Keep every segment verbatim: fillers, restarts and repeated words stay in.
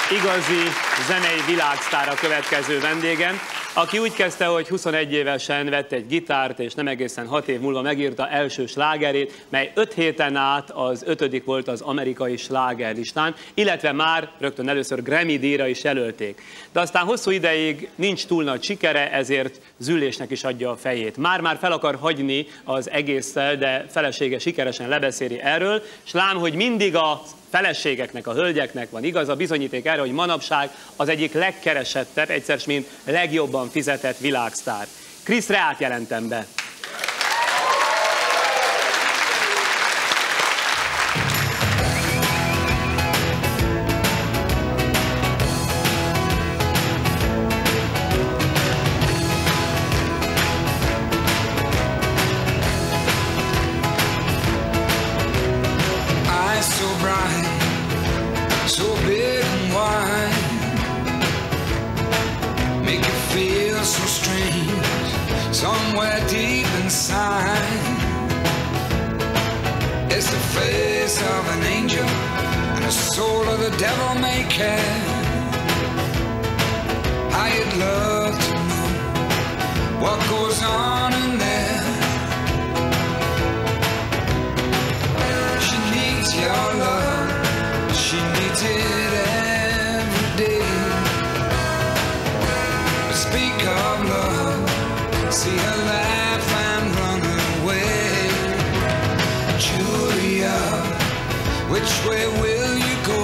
igazi zenei világsztár a következő vendégem, aki úgy kezdte, hogy huszonegy évesen vett egy gitárt, és nem egészen hat év múlva megírta első slágerét, mely öt héten át az ötödik volt az amerikai slágerlistán, illetve már rögtön először Grammy-díjra is jelölték. De aztán hosszú ideig nincs túl nagy sikere, ezért züllésnek is adja a fejét. Már-már fel akar hagyni az egésszel, de felesége sikeresen lebeszéli erről, s lám, hogy mindig a feleségeknek, a hölgyeknek van igaza, bizonyíték erre, hogy manapság az egyik legkeresettebb, egyszer mint legjobban fizetett világsztár. Chris Reát jelentem be. Somewhere deep inside, it's the face of an angel and the soul of the devil may care. I'd love to know what goes on in there. She needs your love, she needs it every day. But speak of love, see her laugh and run away. Julia, which way will you go?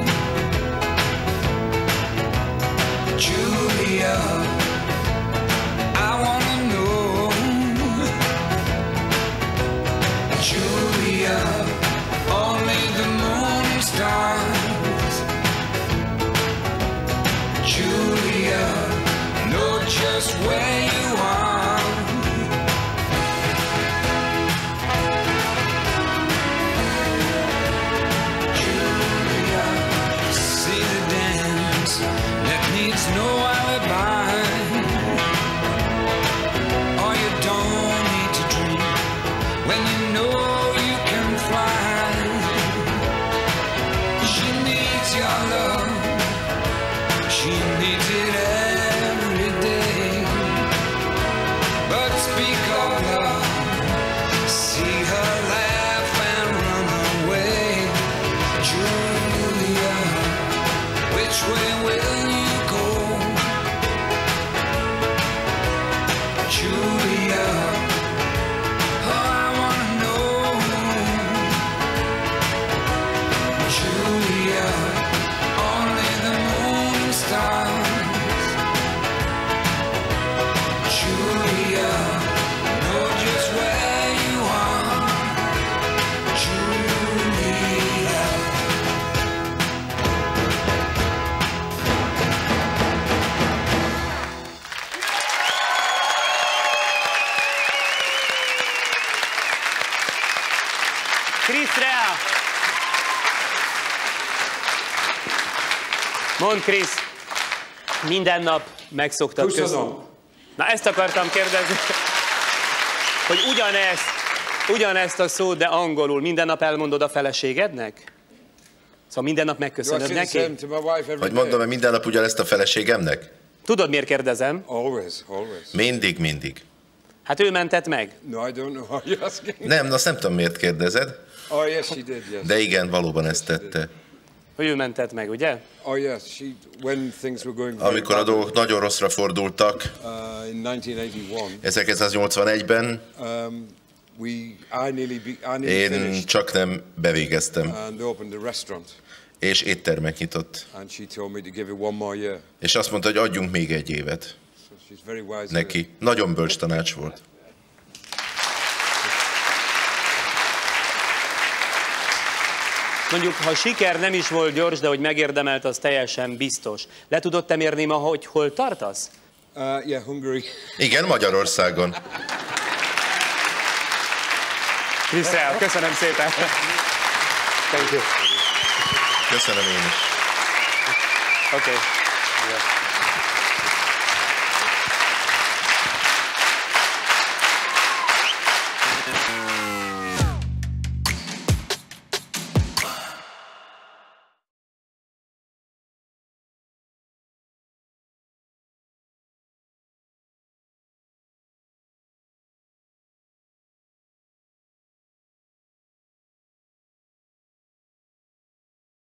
Julia, I wanna know. Julia, only the moon and stars. Julia, know just where you are. No alibi, or you don't need to dream when you know you can fly. She needs your love, she needs it every day. But speak of love, see her laugh and run away. Julia, which way will you? Julia, oh, I wanna know. Julia, only the moon and stars. Julia, know just where you are. Julia. Chris Rea! Mondd, Chris, minden nap megszoktad közben. Na, ezt akartam kérdezni, hogy ugyanezt, ugyanezt a szót, de angolul minden nap elmondod a feleségednek? Szóval minden nap megköszönöd neki? Vagy mondom-e minden nap ugyanezt a feleségemnek? Tudod, miért kérdezem? Always, always. Mindig, mindig. Hát ő mentett meg? No, I don't know why you're asking. Nem, azt nem tudom, miért kérdezed. Oh, yes, she did, yes. De igen, valóban ezt tette. Hogy ő mentett meg, ugye? Oh, yes, she, when things were going Amikor a dolgok nagyon rosszra fordultak, uh, in nineteen eighty-one, ezerkilencszáznyolcvanegyben um, we, I nearly be, I nearly én finished, csak nem bevégeztem, and opened a restaurant. És éttermet nyitott. And she told me to give it one more year. És azt mondta, hogy adjunk még egy évet. So she's very wise neki. Nagyon bölcs tanács volt. Mondjuk, ha siker nem is volt gyors, de hogy megérdemelt, az teljesen biztos. Le tudod te mérni ma, hogy hol tartasz? Uh, yeah, Hungary. Igen, Magyarországon. Chris Rea, köszönöm szépen. Thank you. Köszönöm én is. Oké. Okay. Yeah.